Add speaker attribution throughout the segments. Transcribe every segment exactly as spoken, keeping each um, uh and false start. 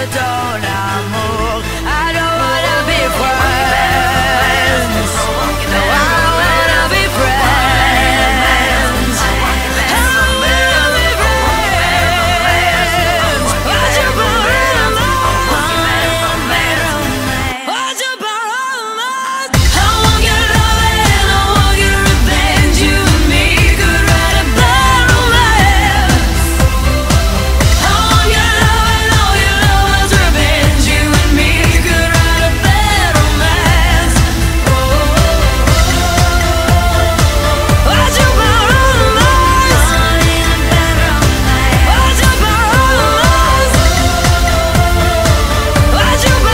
Speaker 1: ton amour. I don't wanna be friends. No, I wanna be friends. I wanna be friends. What's your romance? What's your romance? I won't get love and I won't get revenge. You and me could write a bad romance. I won't get love and all your love was revenge. You and me could write a bad romance. What's your romance? What's your romance? What's your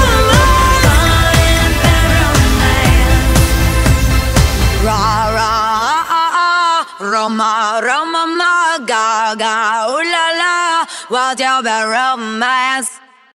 Speaker 1: romance? Ra ra ah ah, Roma Roma ma ga ga, ooh la la, what's your romance?